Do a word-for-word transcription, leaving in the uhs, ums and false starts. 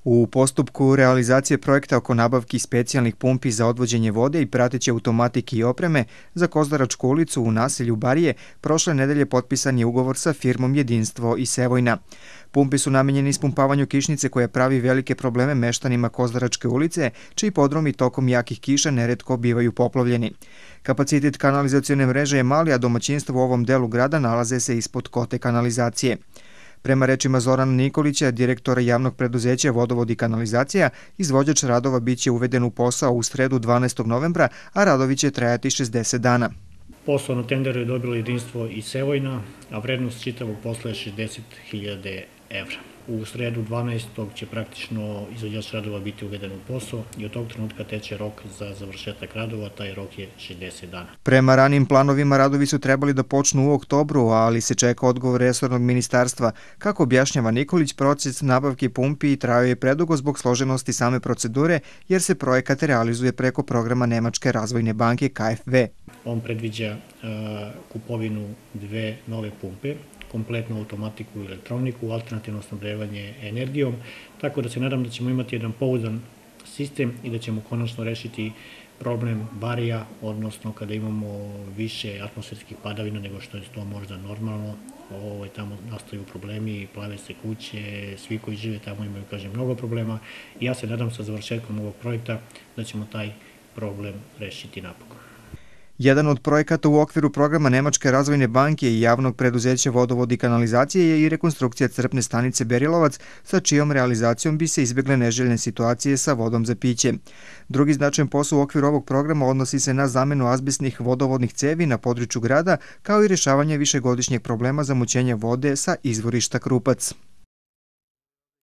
U postupku realizacije projekta oko nabavki specijalnih pumpi za odvođenje vode i prateće automatike i opreme za Kozaračku ulicu u naselju Barije prošle nedelje potpisan je ugovor sa firmom Jedinstvo iz Sevojna. Pumpi su namenjeni ispumpavanju kišnice koja pravi velike probleme meštanima Kozaračke ulice, čiji podromi tokom jakih kiša neretko bivaju poplavljeni. Kapacitet kanalizacione mreže je mali, a domaćinstva u ovom delu grada nalaze se ispod kote kanalizacije. Prema rečima Zorana Nikolića, direktora javnog preduzeća Vodovod i kanalizacija, izvođač radova biće uveden u posao u sredu dvanaestog novembra, a radovi će trajati šezdeset dana. Posao na tenderu je dobilo Jedinstvo iz Sevojna, a vrednost čitavog posla je šezdeset hiljada evra. U sredu dvanaestog će praktično izvođač radova biti uveden u posao i od tog trenutka teče rok za završetak radova, taj rok je šezdeset dana. Prema ranim planovima radovi su trebali da počnu u oktobru, ali se čeka odgovor resornog ministarstva. Kako objašnjava Nikolić, proces nabavke pumpi trajao je predugo zbog složenosti same procedure, jer se projekat realizuje preko programa Nemačke razvojne banke K F W. On predviđa kupovinu dve nove pumpe, kompletnu automatiku i elektroniku, alternativno snabdevanje energijom, tako da se nadam da ćemo imati jedan pouzdan sistem i da ćemo konačno rešiti problem barija, odnosno kada imamo više atmosferskih padavina nego što je to možda normalno, tamo nastaju problemi, plave se kuće, svi koji žive tamo imaju, kažem, mnogo problema i ja se nadam sa završetkom ovog projekta da ćemo taj problem rešiti napokon. Jedan od projekata u okviru programa Nemačke razvojne banke i javnog preduzeća Vodovod i kanalizacije je i rekonstrukcija crpne stanice Berilovac, sa čijom realizacijom bi se izbjegle neželjene situacije sa vodom za piće. Drugi značajan posao u okviru ovog programa odnosi se na zamenu azbestnih vodovodnih cevi na području grada, kao i rešavanje višegodišnjeg problema zamućenja vode sa izvorišta Krupac.